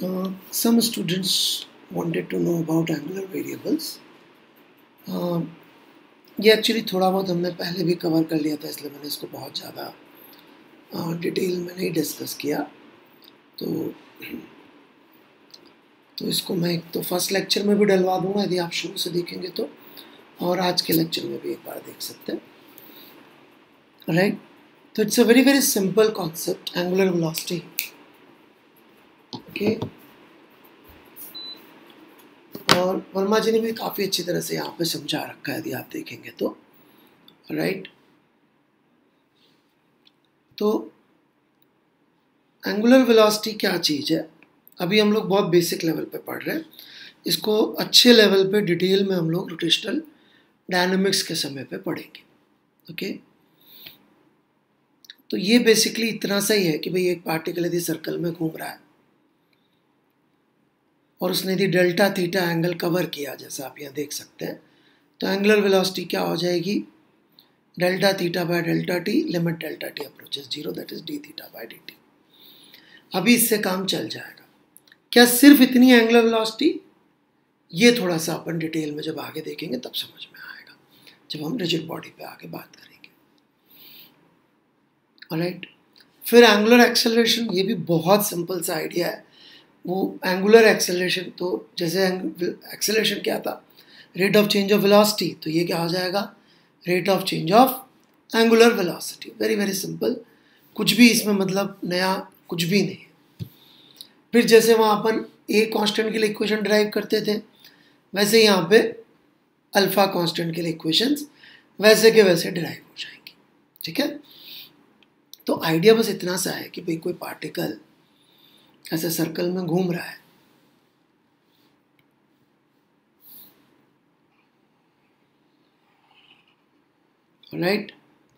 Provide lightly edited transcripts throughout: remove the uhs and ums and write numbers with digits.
Some students wanted to know about angular variables. ये actually थोड़ा बहुत हमने पहले भी कवर कर लिया था, इसलिए मैंने इसको बहुत ज़्यादा डिटेल में नहीं डिस्कस किया। तो इसको मैं एक तो फर्स्ट लेक्चर में भी डलवा दूंगा यदि आप शुरू से देखेंगे तो, और आज के लेक्चर में भी एक बार देख सकते हैं, राइट। तो it's a very very simple concept, angular velocity. Okay, और वर्मा जी ने भी काफ़ी अच्छी तरह से यहाँ पे समझा रखा है यदि आप देखेंगे तो, राइट। तो एंगुलर वेलोसिटी क्या चीज़ है, अभी हम लोग बहुत बेसिक लेवल पे पढ़ रहे हैं। इसको अच्छे लेवल पे डिटेल में हम लोग रोटेशनल डायनामिक्स के समय पे पढ़ेंगे। ओके, तो ये बेसिकली इतना सा ही है कि भाई एक पार्टिकल यदि सर्कल में घूम रहा है और उसने यदि डेल्टा थीटा एंगल कवर किया, जैसा आप यहाँ देख सकते हैं, तो एंगुलर वेलोसिटी क्या हो जाएगी, delta theta by delta t limit delta t approaches zero, that is d theta by d t. अभी इससे काम चल जाएगा। क्या सिर्फ इतनी एंगुलर वेलोसिटी, ये थोड़ा सा अपन डिटेल में जब आगे देखेंगे तब समझ में आएगा, जब हम रिजिड बॉडी पे आगे बात करेंगे। ऑलराइट, फिर एंगुलर एक्सेलरेशन, ये भी बहुत सिंपल सा आइडिया है। वो एंगुलर एक्सेलरेशन, तो जैसे एक्सेलरेशन क्या था, rate of change of velocity, तो ये क्या हो जाएगा, rate of change of angular velocity. Very very simple, कुछ भी इसमें मतलब नया कुछ भी नहीं है। फिर जैसे वहाँ अपन ए कांस्टेंट के लिए इक्वेशन ड्राइव करते थे, वैसे यहाँ पे अल्फा कांस्टेंट के लिए इक्वेशंस वैसे के वैसे ड्राइव हो जाएंगी। ठीक है, तो आइडिया बस इतना सा है कि भाई कोई पार्टिकल ऐसे सर्कल में घूम रहा है, राइट।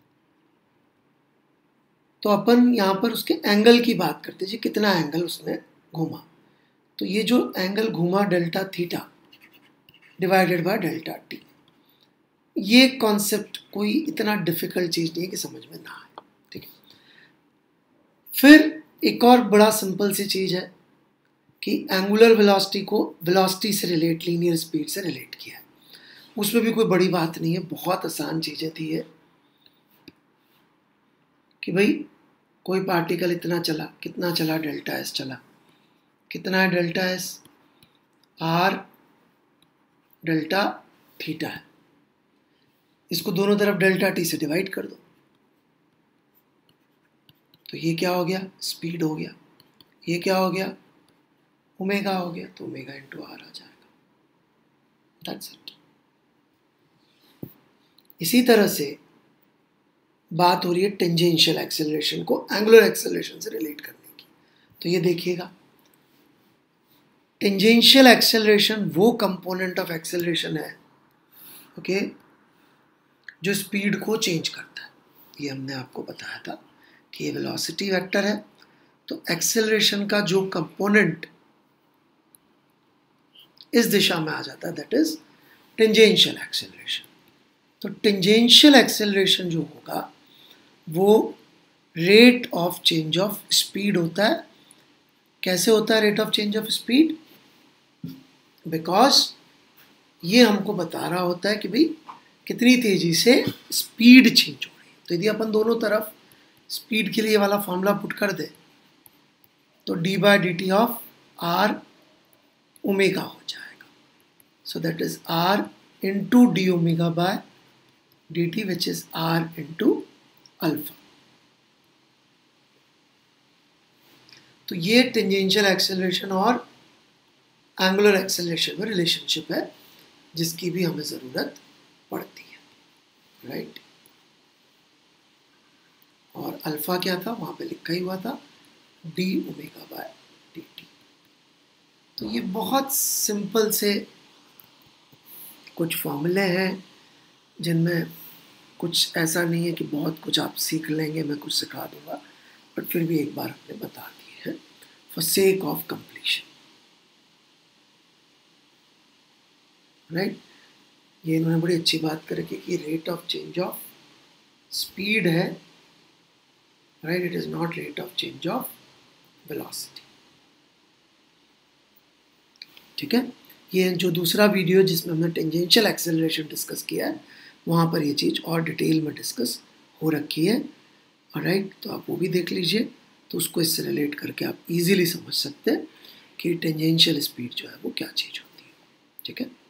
तो अपन यहाँ पर उसके एंगल की बात करते हैं, कितना एंगल उसने घूमा। तो ये जो एंगल घूमा delta theta divided by delta t, ये कॉन्सेप्ट कोई इतना डिफिकल्ट चीज़ नहीं है कि समझ में ना आए। ठीक है, फिर एक और बड़ा सिंपल सी चीज़ है कि एंगुलर वेलोसिटी को वेलोसिटी से रिलेट, लीनियर स्पीड से रिलेट किया है। उसमें भी कोई बड़ी बात नहीं है, बहुत आसान चीज़ें थी ये, कि भाई कोई पार्टिकल इतना चला, कितना चला, डेल्टा एस चला, कितना है delta s, r delta theta है, इसको दोनों तरफ डेल्टा टी से डिवाइड कर दो, तो ये क्या हो गया, स्पीड हो गया। ये क्या हो गया, ओमेगा हो गया, तो ओमेगा इंटू आर आ जाएगा, दैट्स इट। इसी तरह से बात हो रही है टेंजेंशियल एक्सेलरेशन को एंगुलर एक्सेलरेशन से रिलेट करने की। तो ये देखिएगा, टेंजेंशियल एक्सेलरेशन वो कंपोनेंट ऑफ एक्सेलरेशन है, ओके, जो स्पीड को चेंज करता है। ये हमने आपको बताया था कि ये वेलोसिटी वेक्टर है, तो एक्सेलरेशन का जो कंपोनेंट इस दिशा में आ जाता है, दैट इज टेंजेंशियल एक्सेलरेशन। तो टेंजेंशियल एक्सेलरेशन जो होगा वो rate of change of speed होता है। कैसे होता है rate of change of speed, because ये हमको बता रहा होता है कि भाई कितनी तेजी से स्पीड चेंज हो रही है। तो यदि अपन दोनों तरफ स्पीड के लिए वाला फॉर्मूला पुट कर दे, तो d by d t of r omega हो जाएगा। So that is r into d omega by d t, which is r into alpha. तो ये टेंजेंशियल एक्सेलरेशन और एंगुलर एक्सेलरेशन में रिलेशनशिप है, जिसकी भी हमें ज़रूरत पड़ती है, राइट। और अल्फा क्या था, वहाँ पे लिखा ही हुआ था d omega by d t. तो ये बहुत सिंपल से कुछ फॉर्मूले हैं, जिनमें कुछ ऐसा नहीं है कि बहुत कुछ आप सीख लेंगे, मैं कुछ सिखा दूंगा, बट फिर भी एक बार हमने बता दिए हैं for sake of completion, right. ये इन्होंने बड़ी अच्छी बात कर रखी कि rate of change of speed है, right, it is not rate of change of velocity. ठीक है, ये जो दूसरा वीडियो जिसमें हमने टेंजेंशियल एक्सेलरेशन डिस्कस किया है वहाँ पर ये चीज़ और डिटेल में डिस्कस हो रखी है। ऑलराइट, तो आप वो भी देख लीजिए, तो उसको इससे रिलेट करके आप इजीली समझ सकते हैं कि टेंजेंशियल स्पीड जो है वो क्या चीज़ होती है। ठीक है।